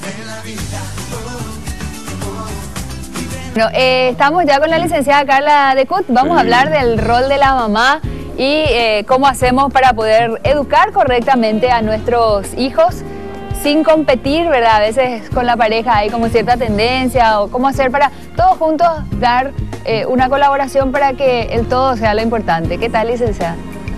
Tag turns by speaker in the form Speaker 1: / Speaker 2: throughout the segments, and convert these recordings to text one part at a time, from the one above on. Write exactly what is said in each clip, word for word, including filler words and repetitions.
Speaker 1: Bueno, eh, estamos ya con la licenciada Carla Decut. Vamos a hablar del rol de la mamá y eh, cómo hacemos para poder educar correctamente a nuestros hijos sin competir, ¿verdad? A veces con la pareja hay como cierta tendencia, o cómo hacer para todos juntos dar eh, una colaboración para que el todo sea lo importante. ¿Qué tal, licenciada?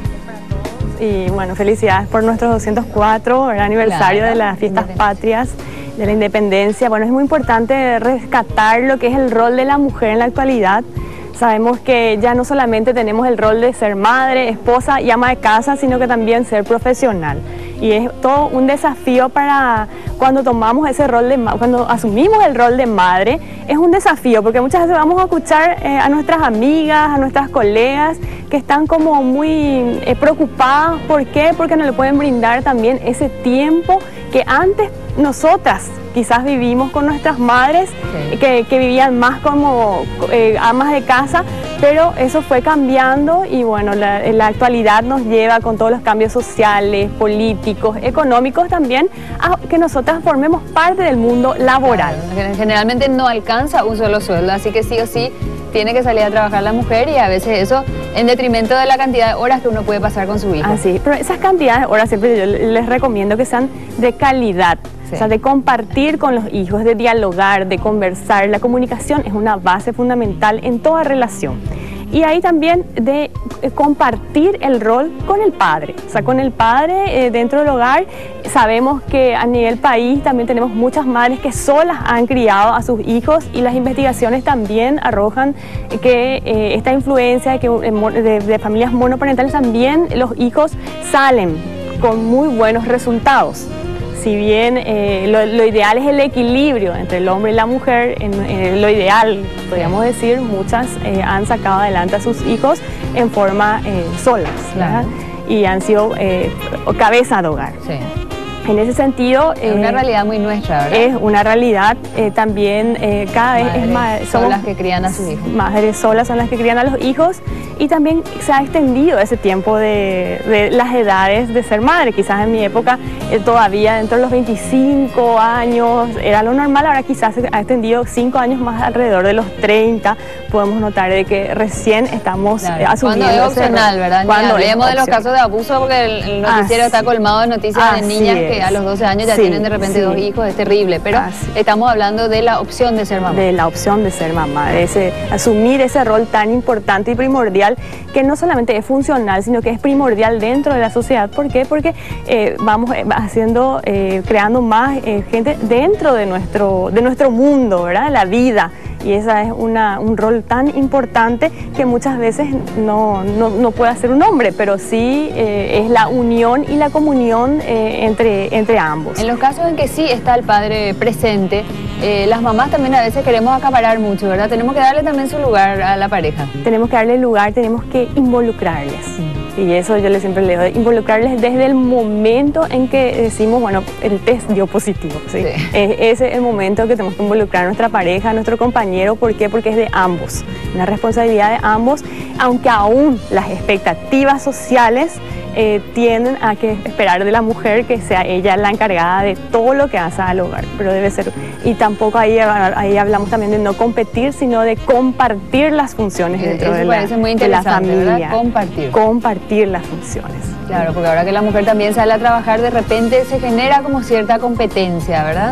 Speaker 2: Y bueno, felicidades por nuestro doscientos cuatro, el aniversario claro, de las fiestas patrias, de la independencia. Bueno, es muy importante rescatar lo que es el rol de la mujer en la actualidad. Sabemos que ya no solamente tenemos el rol de ser madre, esposa y ama de casa, sino que también ser profesional. Y es todo un desafío para cuando tomamos ese rol de cuando asumimos el rol de madre, es un desafío porque muchas veces vamos a escuchar eh, a nuestras amigas, a nuestras colegas que están como muy eh, preocupadas. ¿Por qué? Porque no le pueden brindar también ese tiempo que antes nosotras quizás vivimos con nuestras madres, sí. que, que vivían más como eh, amas de casa, pero eso fue cambiando y bueno, la, la actualidad nos lleva con todos los cambios sociales, políticos, económicos también, a que nosotras formemos parte del mundo laboral.
Speaker 1: Claro, generalmente no alcanza un solo sueldo, así que sí o sí tiene que salir a trabajar la mujer y a veces eso en detrimento de la cantidad de horas que uno puede pasar con su hijo.
Speaker 2: Así, pero esas cantidades de horas siempre yo les recomiendo que sean de calidad. Sí. O sea, de compartir con los hijos, de dialogar, de conversar. La comunicación es una base fundamental en toda relación. Y ahí también de eh, compartir el rol con el padre. O sea, con el padre eh, dentro del hogar. Sabemos que a nivel país también tenemos muchas madres que solas han criado a sus hijos y las investigaciones también arrojan que eh, esta influencia que, de, de familias monoparentales también los hijos salen con muy buenos resultados. Si bien eh, lo, lo ideal es el equilibrio entre el hombre y la mujer, en, en lo ideal, podríamos decir, muchas eh, han sacado adelante a sus hijos en forma eh, solas, ¿verdad? Y han sido eh, cabeza de hogar. Sí. En ese sentido...
Speaker 1: Es eh, una realidad muy nuestra, ¿verdad?
Speaker 2: Es una realidad, eh, también eh, cada vez es más...
Speaker 1: Son las que crían a sus hijos.
Speaker 2: Madres solas son las que crían a los hijos y también se ha extendido ese tiempo de, de las edades de ser madre. Quizás en mi época eh, todavía dentro de los veinticinco años era lo normal, ahora quizás se ha extendido cinco años más alrededor de los treinta. Podemos notar de que recién estamos
Speaker 1: claro.
Speaker 2: eh, asumiendo...
Speaker 1: Cuando es opcional, ¿verdad? Cuando hablemos de los casos de abuso porque el, el noticiero Así. está colmado de noticias Así de niñas es. que a los doce años ya sí, tienen de repente sí. dos hijos, es terrible, pero Así. estamos hablando de la opción de ser mamá.
Speaker 2: De la opción de ser mamá, de ese, asumir ese rol tan importante y primordial que no solamente es funcional, sino que es primordial dentro de la sociedad. ¿Por qué? Porque eh, vamos haciendo, eh, creando más eh, gente dentro de nuestro, de nuestro mundo, ¿verdad? La vida. Y ese es una, un rol tan importante que muchas veces no, no, no puede hacer un hombre, pero sí eh, es la unión y la comunión eh, entre, entre ambos.
Speaker 1: En los casos en que sí está el padre presente, eh, las mamás también a veces queremos acaparar mucho, ¿verdad? Tenemos que darle también su lugar a la pareja.
Speaker 2: Tenemos que darle lugar, tenemos que involucrarles. Sí. Y eso yo le siempre le digo, involucrarles desde el momento en que decimos, bueno, el test dio positivo. ¿sí? Sí. Es, ese es el momento que tenemos que involucrar a nuestra pareja, a nuestro compañero. ¿Por qué? Porque es de ambos, una responsabilidad de ambos, aunque aún las expectativas sociales eh, tienden a que esperar de la mujer que sea ella la encargada de todo lo que hace al hogar, pero debe ser, y tampoco ahí, ahí hablamos también de no competir, sino de compartir las funciones dentro
Speaker 1: Eso
Speaker 2: de la,
Speaker 1: parece muy
Speaker 2: de la
Speaker 1: interesante,
Speaker 2: familia.
Speaker 1: ¿verdad? Compartir.
Speaker 2: Compartir las funciones.
Speaker 1: Claro, porque ahora que la mujer también sale a trabajar, de repente se genera como cierta competencia, ¿verdad?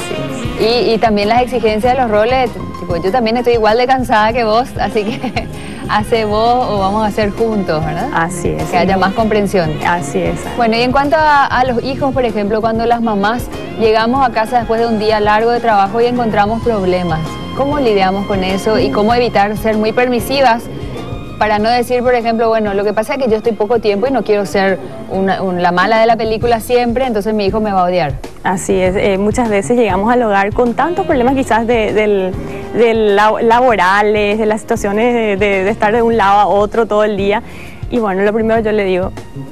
Speaker 2: Así es.
Speaker 1: Y, y también las exigencias de los roles, tipo, yo también estoy igual de cansada que vos, así que hace vos o vamos a hacer juntos, ¿verdad?
Speaker 2: Así es.
Speaker 1: Que haya más comprensión.
Speaker 2: Así es.
Speaker 1: Bueno, y en cuanto a, a los hijos, por ejemplo, cuando las mamás llegamos a casa después de un día largo de trabajo y encontramos problemas, ¿cómo lidiamos con eso y cómo evitar ser muy permisivas? Para no decir, por ejemplo, bueno, lo que pasa es que yo estoy poco tiempo y no quiero ser una, una, la mala de la película siempre, entonces mi hijo me va a odiar.
Speaker 2: Así es, eh, muchas veces llegamos al hogar con tantos problemas quizás de, de, de laborales, de las situaciones de, de, de estar de un lado a otro todo el día. Y bueno, lo primero yo le digo,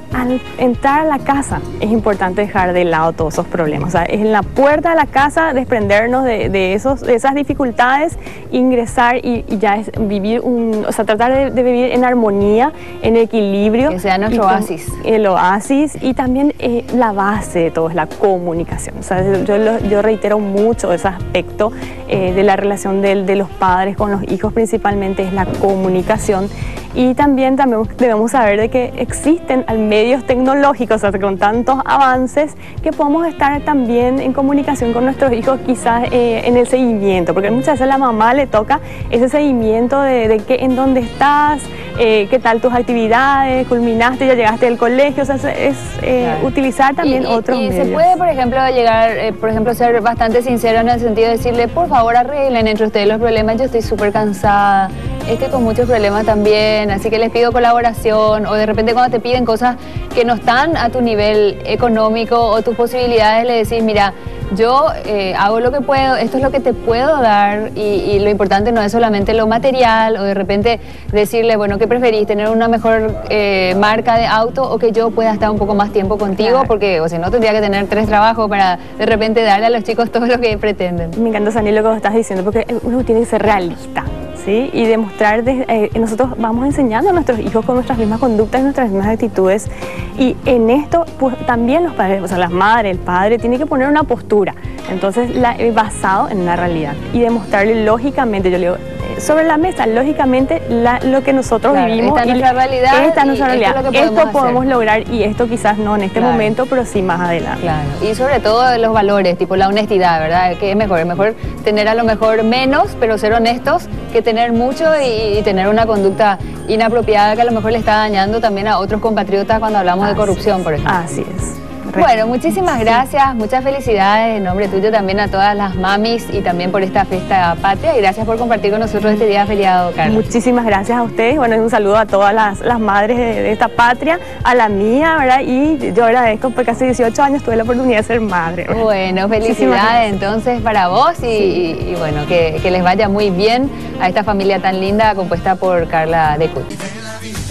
Speaker 2: al entrar a la casa es importante dejar de lado todos esos problemas. O sea, es en la puerta de la casa desprendernos de, de, esos, de esas dificultades, ingresar y, y ya es vivir un, o sea, tratar de, de vivir en armonía, en equilibrio.
Speaker 1: Que sea nuestro oasis.
Speaker 2: El oasis y también eh, la base de todo es la comunicación. O sea, yo, yo reitero mucho ese aspecto eh, de la relación de, de los padres con los hijos, principalmente es la comunicación. Y también, también debemos saber de que existen medios tecnológicos, o sea, con tantos avances, que podemos estar también en comunicación con nuestros hijos, quizás eh, en el seguimiento, porque muchas veces a la mamá le toca ese seguimiento de, de que, en dónde estás, eh, qué tal tus actividades, culminaste, ya llegaste del colegio, o sea, es eh, claro. utilizar también
Speaker 1: y,
Speaker 2: otros
Speaker 1: y, y
Speaker 2: medios.
Speaker 1: se puede, por ejemplo, llegar, eh, por ejemplo, ser bastante sincero en el sentido de decirle, por favor, arreglen entre ustedes los problemas, yo estoy súper cansada, estoy con muchos problemas también, así que les pido colaboración, o de repente cuando te piden cosas que no están a tu nivel económico o tus posibilidades, le decís, mira, yo eh, hago lo que puedo, esto es lo que te puedo dar y, y lo importante no es solamente lo material, o de repente decirle, bueno, ¿qué preferís? ¿Tener una mejor eh, marca de auto o que yo pueda estar un poco más tiempo contigo? Claro. Porque o si no tendría que tener tres trabajos para de repente darle a los chicos todo lo que pretenden.
Speaker 2: Me encanta, Sani, lo que estás diciendo, porque uno tiene que ser realista. ¿Sí? Y demostrar, de, eh, nosotros vamos enseñando a nuestros hijos con nuestras mismas conductas y nuestras mismas actitudes, y en esto pues, también los padres, o sea, las madres, el padre, tiene que poner una postura, entonces la, eh, basado en la realidad y demostrarle lógicamente, yo le digo, eh, sobre la mesa, lógicamente la, lo que nosotros
Speaker 1: claro,
Speaker 2: vivimos,
Speaker 1: esta es nuestra realidad,
Speaker 2: esta es nuestra realidad.
Speaker 1: Esto, es lo que
Speaker 2: esto podemos
Speaker 1: hacer.
Speaker 2: lograr y esto quizás no en este
Speaker 1: claro.
Speaker 2: momento, pero sí más adelante.
Speaker 1: Claro, y sobre todo los valores, tipo la honestidad, ¿verdad? ¿Qué es mejor? Es mejor tener a lo mejor menos, pero ser honestos, que tener mucho y, y tener una conducta inapropiada que a lo mejor le está dañando también a otros compatriotas cuando hablamos
Speaker 2: así
Speaker 1: de corrupción,
Speaker 2: es,
Speaker 1: por ejemplo.
Speaker 2: Así es.
Speaker 1: Bueno, muchísimas gracias, muchas felicidades en nombre tuyo también a todas las mamis y también por esta fiesta patria, y gracias por compartir con nosotros este día feriado, Carla.
Speaker 2: Muchísimas gracias a ustedes, bueno, un saludo a todas las, las madres de, de esta patria, a la mía, ¿verdad? Y yo agradezco porque hace dieciocho años tuve la oportunidad de ser madre, ¿verdad?
Speaker 1: Bueno, felicidades entonces para vos y, sí. y, y bueno, que, que les vaya muy bien a esta familia tan linda compuesta por Carla de Cut.